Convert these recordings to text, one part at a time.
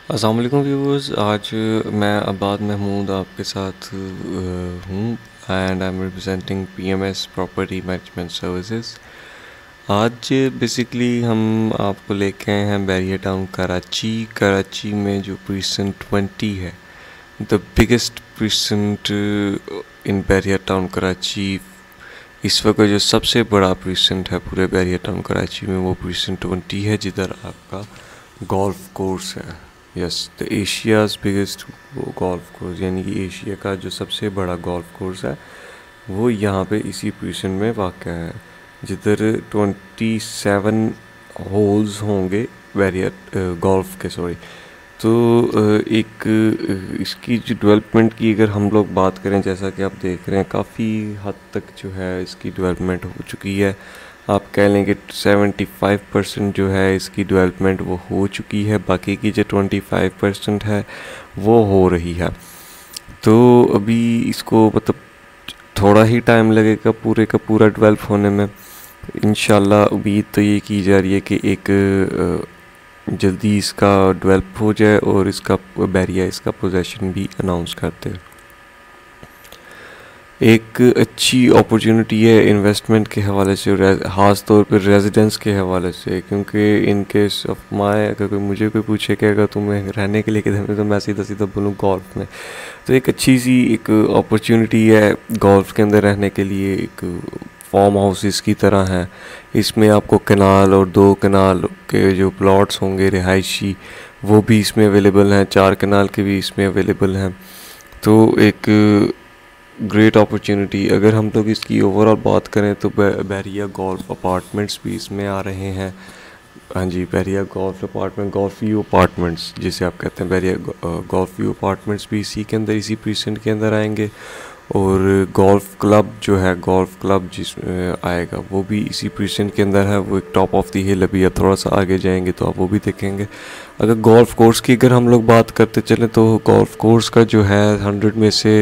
अस्सलाम वालेकुम व्यूअर्स। आज मैं अब्बाद महमूद आपके साथ हूँ and I am representing PMS property management services. आज बेसिकली हम आपको लेके आए हैं बैरिया टाउन कराची में जो प्रीसेंट 20 है, the biggest precinct in Bahria town Karachi. इस वक्त जो सबसे बड़ा प्रीसेंट है पूरे बैरिया टाउन कराची में वो प्रीसेंट 20 है, जिधर आपका गोल्फ कोर्स है। Yes, the Asia's biggest golf course, यानी कि एशिया का जो सबसे बड़ा गोल्फ कोर्स है वो यहाँ पे इसी प्रीसेंट में वाक़ है, जिधर 27 होल्स होंगे बैरियर गोल्फ के, सॉरी। तो एक इसकी जो डेवलपमेंट की अगर हम लोग बात करें, जैसा कि आप देख रहे हैं काफ़ी हद तक जो है इसकी डेवलपमेंट हो चुकी है। आप कह लें कि 75% जो है इसकी डेवलपमेंट वो हो चुकी है, बाकी की जो 25% है वो हो रही है। तो अभी इसको मतलब थोड़ा ही टाइम लगेगा पूरे का पूरा डेवलप होने में। इंशाल्लाह उम्मीद तो ये की जा रही है कि एक जल्दी इसका डेवलप हो जाए और इसका बैरिया इसका पोजेसन भी अनाउंस करते हैं। एक अच्छी अपॉर्चुनिटी है इन्वेस्टमेंट के हवाले से, ख़ास तौर पर रेजिडेंस के हवाले से, क्योंकि इन केस ऑफ माय अगर कोई मुझे कोई पूछे कि अगर तुम्हें रहने के लिए किधर में, तो मैं सीधा सीधा बोलूँ गोल्फ में। तो एक अच्छी सी एक अपॉर्चुनिटी है गोल्फ के अंदर रहने के लिए। एक फार्म हाउसेस की तरह है, इसमें आपको कनाल और 2 कनाल के जो प्लॉट्स होंगे रिहायशी वो भी इसमें अवेलेबल हैं, 4 कनाल के भी इसमें अवेलेबल हैं। तो एक ग्रेट अपॉर्चुनिटी। अगर हम लोग इसकी ओवरऑल बात करें तो बैरिया गोल्फ अपार्टमेंट्स भी इसमें आ रहे हैं। हाँ जी, Bahria golf apartment, golf view apartments जिसे आप कहते हैं, बैरिया गोल्फ व्यू अपार्टमेंट्स भी इसी के अंदर, इसी प्रीसेंट के अंदर आएंगे। और गोल्फ क्लब जो है, गोल्फ क्लब जिसमें आएगा वो भी इसी प्रीसेंट के अंदर है। वो एक टॉप ऑफ द हिल, अभी थोड़ा सा आगे जाएंगे तो आप वो भी देखेंगे। अगर गोल्फ कोर्स की अगर हम लोग बात करते चलें तो गोल्फ कोर्स का जो है 100 में से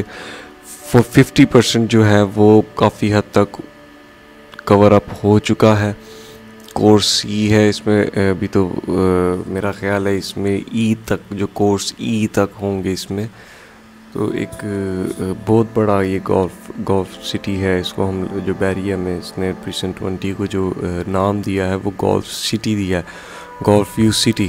50% जो है वो काफ़ी हद तक कवर अप हो चुका है। कोर्स ई है इसमें, अभी तो मेरा ख्याल है इसमें ई तक, जो कोर्स ई तक होंगे इसमें। तो एक बहुत बड़ा ये गोल्फ सिटी है। इसको हम जो बैरिया में इसने प्रीसेंट 20 को जो नाम दिया है वो गोल्फ सिटी दिया है, गोल्फ व्यू सिटी।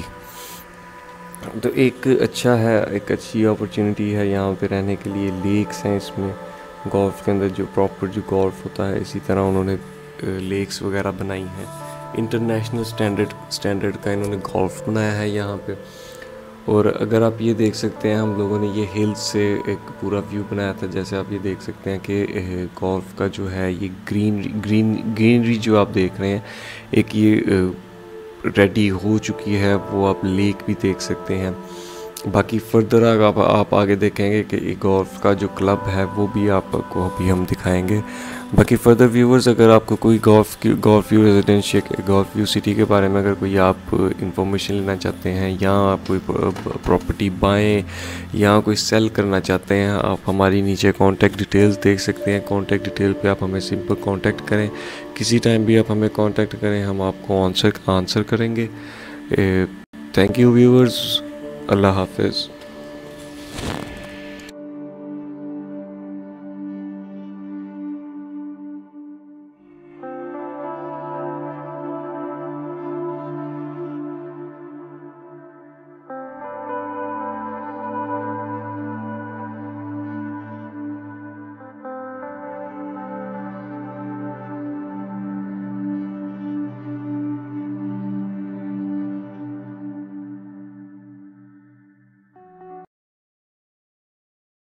तो एक अच्छा है, एक अच्छी अपॉर्चुनिटी है यहाँ पे रहने के लिए। लेक्स हैं इसमें गोल्फ के अंदर, जो प्रॉपर जो गोल्फ होता है इसी तरह उन्होंने लेक्स वगैरह बनाई हैं। इंटरनेशनल स्टैंडर्ड का इन्होंने गोल्फ बनाया है यहाँ पे। और अगर आप ये देख सकते हैं, हम लोगों ने ये हिल्स से एक पूरा व्यू बनाया था। जैसे आप ये देख सकते हैं कि गोल्फ का जो है ये ग्रीनरी जो आप देख रहे हैं, एक ये रेडी हो चुकी है, वो आप लेक भी देख सकते हैं। बाकी फर्दर आप आगे देखेंगे कि गोल्फ का जो क्लब है वो भी आपको अभी हम दिखाएंगे। बाकी फर्दर व्यूवर्स, अगर आपको कोई golf view residential, golf view city के बारे में अगर कोई आप इंफॉर्मेशन लेना चाहते हैं, या आप कोई प्रॉपर्टी बाएं या कोई सेल करना चाहते हैं, आप हमारी नीचे कॉन्टैक्ट डिटेल्स देख सकते हैं। कॉन्टैक्ट डिटेल पे आप हमें सिंपल कॉन्टैक्ट करें, किसी टाइम भी आप हमें कॉन्टैक्ट करें, हम आपको आंसर करेंगे। थैंक यू व्यूवर्स, अल्लाह हाफिज़।